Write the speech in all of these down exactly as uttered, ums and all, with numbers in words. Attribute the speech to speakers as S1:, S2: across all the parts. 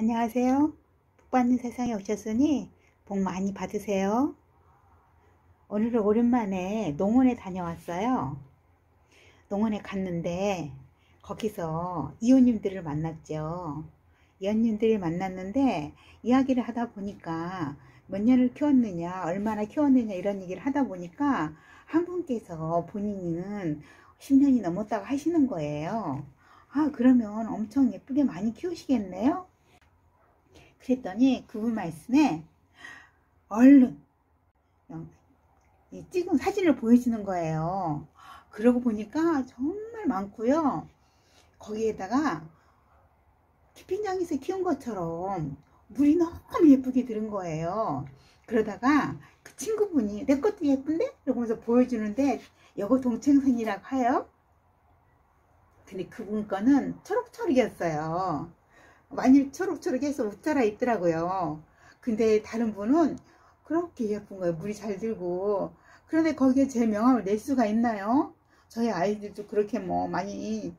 S1: 안녕하세요. 복 받는 세상에 오셨으니 복 많이 받으세요. 오늘은 오랜만에 농원에 다녀왔어요. 농원에 갔는데 거기서 이웃님들을 만났죠. 이웃님들을 만났는데 이야기를 하다 보니까 몇 년을 키웠느냐, 얼마나 키웠느냐 이런 얘기를 하다 보니까 한 분께서 본인은 십 년이 넘었다고 하시는 거예요. 아, 그러면 엄청 예쁘게 많이 키우시겠네요? 그랬더니 그분 말씀에 얼른 찍은 사진을 보여주는 거예요. 그러고 보니까 정말 많고요. 거기에다가 캠핑장에서 키운 것처럼 물이 너무 예쁘게 들은 거예요. 그러다가 그 친구분이 내 것도 예쁜데? 이러면서 보여주는데 여거 동창생이라고 해요. 근데 그분 거는 초록초록이었어요. 많이 초록초록해서 웃자라 있더라고요. 근데 다른 분은 그렇게 예쁜 거예요. 물이 잘 들고. 그런데 거기에 제 명함을 낼 수가 있나요? 저희 아이들도 그렇게 뭐 많이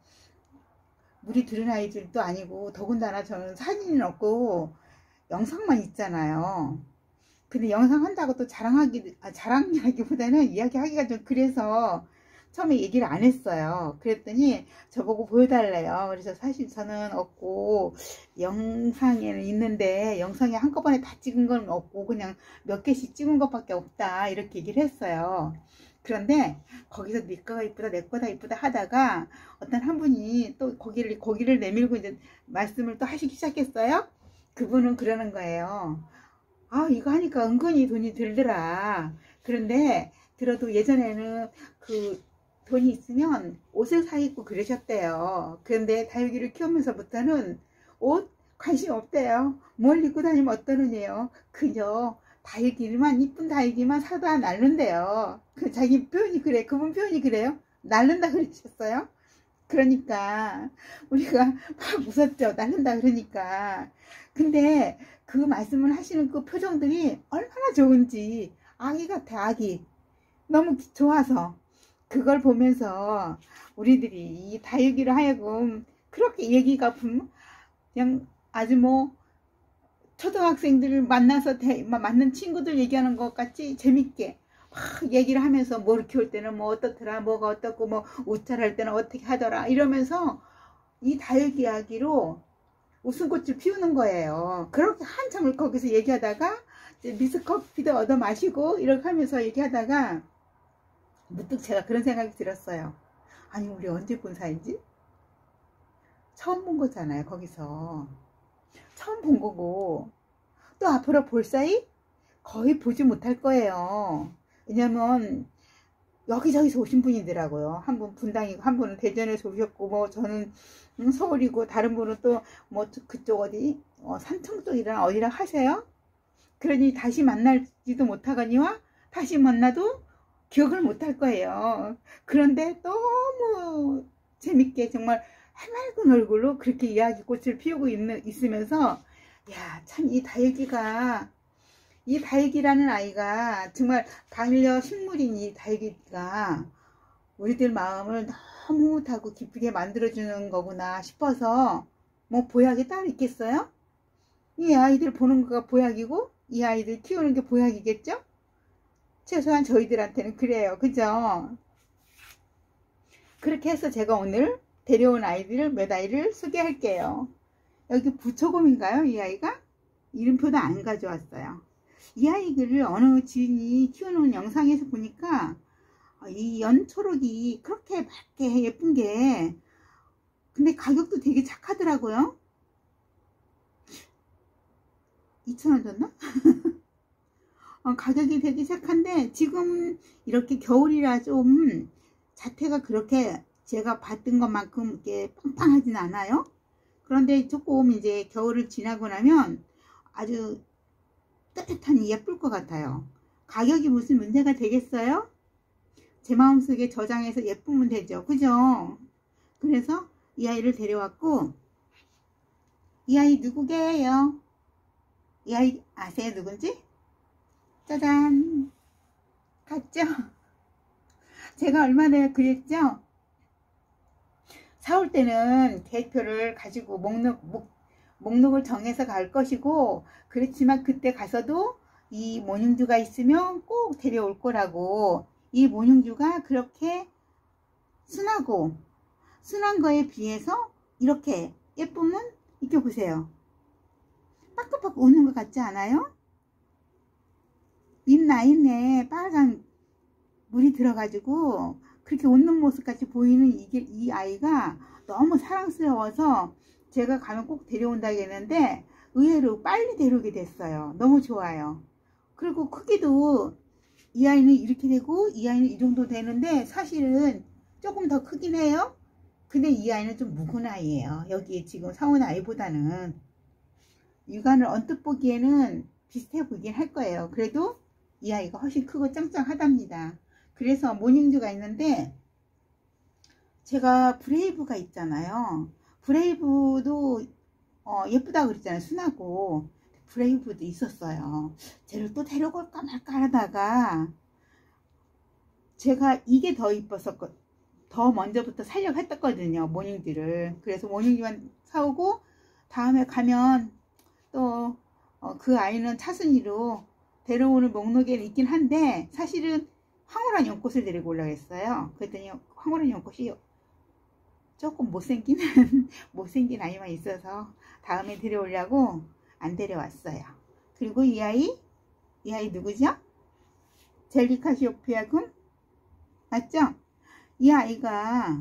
S1: 물이 들은 아이들도 아니고, 더군다나 저는 사진은 없고 영상만 있잖아요. 근데 영상 한다고 또 자랑하기, 아, 자랑하기보다는 이야기하기가 좀 그래서 처음에 얘기를 안 했어요. 그랬더니 저보고 보여달래요. 그래서 사실 저는 없고 영상에는 있는데 영상에 한꺼번에 다 찍은 건 없고 그냥 몇 개씩 찍은 것밖에 없다 이렇게 얘기를 했어요. 그런데 거기서 네 거가 이쁘다 내 거다 이쁘다 하다가 어떤 한 분이 또 고기를 고기를 내밀고 이제 말씀을 또 하시기 시작했어요. 그분은 그러는 거예요. 아, 이거 하니까 은근히 돈이 들더라. 그런데 들어도 예전에는 그 돈이 있으면 옷을 사 입고 그러셨대요. 그런데 다육이를 키우면서부터는 옷 관심 없대요. 뭘 입고 다니면 어떠느냐요. 그저 다육이만, 이쁜 다육이만 사다 날른대요. 그 자기 표현이 그래. 그분 표현이 그래요. 날른다 그러셨어요. 그러니까 우리가 막 웃었죠. 날른다 그러니까. 근데 그 말씀을 하시는 그 표정들이 얼마나 좋은지. 아기 같아, 아기. 너무 좋아서 그걸 보면서 우리들이 이 다육이를 하여금 그렇게 얘기가 그냥 아주 뭐 초등학생들을 만나서 대, 맞는 친구들 얘기하는 것 같이 재밌게 막 얘기를 하면서 뭘 키울 때는 뭐 어떻더라, 뭐가 어떻고, 뭐 웃잘할 때는 어떻게 하더라 이러면서 이 다육이 이야기로 웃음꽃을 피우는 거예요. 그렇게 한참을 거기서 얘기하다가 이제 미스커피도 얻어 마시고 이렇게 하면서 얘기하다가 문득 제가 그런 생각이 들었어요. 아니, 우리 언제 본 사이지? 처음 본 거잖아요. 거기서 처음 본 거고 또 앞으로 볼 사이 거의 보지 못할 거예요. 왜냐면 여기저기서 오신 분이더라고요. 한 분 분당이고 한 분은 대전에서 오셨고, 뭐 저는 서울이고, 다른 분은 또 뭐 그쪽 어디 어, 산청 쪽이랑 어디랑 하세요. 그러니 다시 만날지도 못하거니와 다시 만나도 기억을 못할 거예요. 그런데 너무 재밌게 정말 해맑은 얼굴로 그렇게 이야기꽃을 피우고 있는, 있으면서 야, 참 이 다육이가 이 다육이라는 아이가 정말 반려식물인 이 다육이가 우리들 마음을 너무 타고 기쁘게 만들어주는 거구나 싶어서 뭐 보약이 따로 있겠어요? 이 아이들 보는 거가 보약이고 이 아이들 키우는 게 보약이겠죠? 최소한 저희들한테는 그래요. 그죠? 그렇게 해서 제가 오늘 데려온 아이들을 몇 아이를 소개할게요. 여기 부초곰인가요? 이 아이가? 이름표도 안 가져왔어요. 이 아이들을 어느 지인이 키우는 영상에서 보니까 이 연초록이 그렇게 밝게 예쁜 게, 근데 가격도 되게 착하더라고요. 이천 원 줬나? 어, 가격이 되게 착한데 지금 이렇게 겨울이라 좀 자태가 그렇게 제가 봤던 것만큼 이렇게 빵빵하진 않아요. 그런데 조금 이제 겨울을 지나고 나면 아주 따뜻하니 예쁠 것 같아요. 가격이 무슨 문제가 되겠어요? 제 마음속에 저장해서 예쁘면 되죠. 그죠? 그래서 이 아이를 데려왔고, 이 아이 누구게요? 이 아이 아세요? 누군지? 짜잔, 봤죠? 제가 얼마 전에 그랬죠? 사올 때는 계획표를 가지고 목록, 목, 목록을 정해서 갈 것이고, 그렇지만 그때 가서도 이 모닝주가 있으면 꼭 데려올 거라고. 이 모닝주가 그렇게 순하고 순한 거에 비해서 이렇게 예쁘면 이렇게 보세요. 빠끔빠끔 오는 것 같지 않아요? 잎 라인에 빨간 물이 들어가지고 그렇게 웃는 모습같이 보이는 이게, 이 아이가 너무 사랑스러워서 제가 가면 꼭 데려온다고 했는데 의외로 빨리 데려오게 됐어요. 너무 좋아요. 그리고 크기도 이 아이는 이렇게 되고 이 아이는 이 정도 되는데 사실은 조금 더 크긴 해요. 근데 이 아이는 좀 묵은 아이예요. 여기에 지금 사온 아이보다는. 육안을 언뜻 보기에는 비슷해 보이긴 할 거예요. 그래도 이 아이가 훨씬 크고 짱짱하답니다. 그래서 모닝주가 있는데, 제가 브레이브가 있잖아요. 브레이브도 어, 예쁘다고 그랬잖아요. 순하고. 브레이브도 있었어요. 쟤를 또 데려올까 말까 하다가 제가 이게 더 이뻤었, 더 먼저부터 살려고 했었거든요. 모닝주를. 그래서 모닝주만 사오고 다음에 가면 또 그 아이는 차순이로 데려오는 목록에 있긴 한데, 사실은 황홀한 연꽃을 데리고 올라고 했어요. 그랬더니 황홀한 연꽃이 조금 못생긴 못생긴 아이만 있어서 다음에 데려오려고 안 데려왔어요. 그리고 이 아이 이 아이 누구죠? 젤리카시오피아 금 맞죠? 이 아이가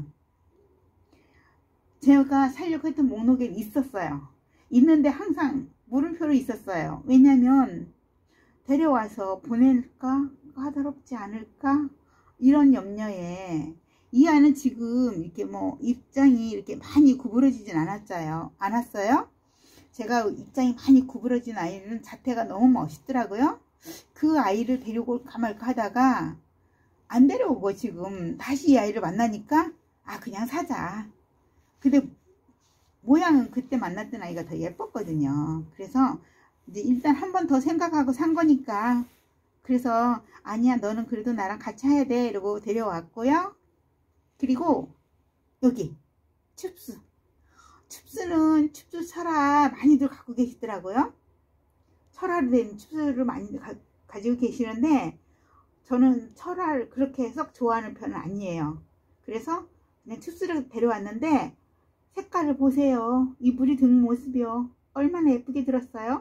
S1: 제가 살려고 했던 목록에 있었어요. 있는데 항상 물음표로 있었어요. 왜냐면 데려와서 보낼까? 까다롭지 않을까? 이런 염려에. 이 아이는 지금 이렇게 뭐 입장이 이렇게 많이 구부러지진 않았어요. 않았어요? 제가 입장이 많이 구부러진 아이는 자태가 너무 멋있더라고요. 그 아이를 데리고 올까 말까 하다가 안 데려오고 지금 다시 이 아이를 만나니까 아 그냥 사자. 근데 모양은 그때 만났던 아이가 더 예뻤거든요. 그래서 이제 일단 한 번 더 생각하고 산 거니까, 그래서 아니야 너는 그래도 나랑 같이 해야 돼 이러고 데려왔고요. 그리고 여기 춥스 춥스는 춥스 철화 많이들 갖고 계시더라고요. 철화로 된 춥스를 많이 가, 가지고 계시는데 저는 철화를 그렇게 썩 좋아하는 편은 아니에요. 그래서 그냥 춥스를 데려왔는데 색깔을 보세요. 이 물이 든 모습이요. 얼마나 예쁘게 들었어요?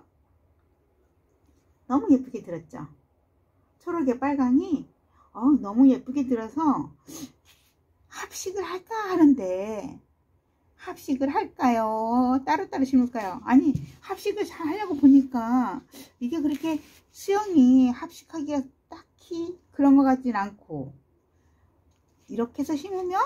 S1: 너무 예쁘게 들었죠? 초록의 빨강이 어, 너무 예쁘게 들어서 합식을 할까 하는데 합식을 할까요? 따로따로 심을까요? 아니 합식을 잘 하려고 보니까 이게 그렇게 수영이 합식하기가 딱히 그런 것 같진 않고, 이렇게 해서 심으면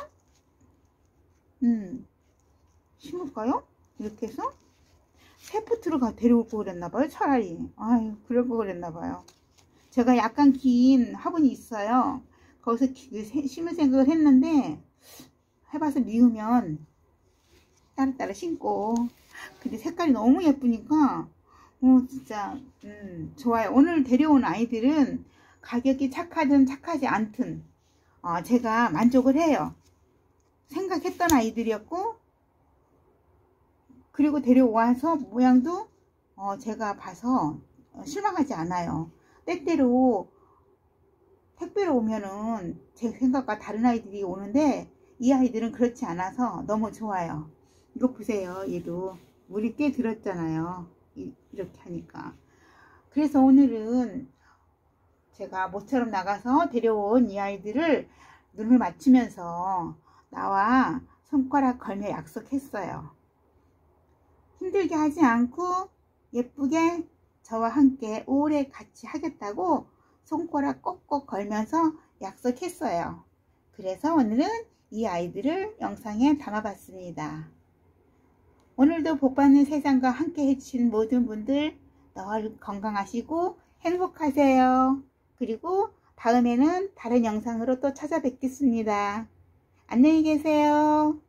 S1: 음 심을까요? 이렇게 해서 새 포트로 데려오고 그랬나봐요. 차라리 아유 그럴 거 그랬나봐요. 제가 약간 긴 화분이 있어요. 거기서 심을 생각을 했는데 해봐서 미우면 따로따로 심고. 근데 색깔이 너무 예쁘니까 어 진짜 음 좋아요. 오늘 데려온 아이들은 가격이 착하든 착하지 않든 어, 제가 만족을 해요. 생각했던 아이들이었고, 그리고 데려와서 모양도 어, 제가 봐서 실망하지 않아요. 때때로 택배로 오면은 제 생각과 다른 아이들이 오는데 이 아이들은 그렇지 않아서 너무 좋아요. 이거 보세요. 얘도 물이 꽤 들었잖아요. 이, 이렇게 하니까. 그래서 오늘은 제가 모처럼 나가서 데려온 이 아이들을 눈을 맞추면서 나와 손가락 걸며 약속했어요. 힘들게 하지 않고 예쁘게 저와 함께 오래 같이 하겠다고 손가락 꼭꼭 걸면서 약속했어요. 그래서 오늘은 이 아이들을 영상에 담아봤습니다. 오늘도 복받는 세상과 함께 해주신 모든 분들 늘 건강하시고 행복하세요. 그리고 다음에는 다른 영상으로 또 찾아뵙겠습니다. 안녕히 계세요.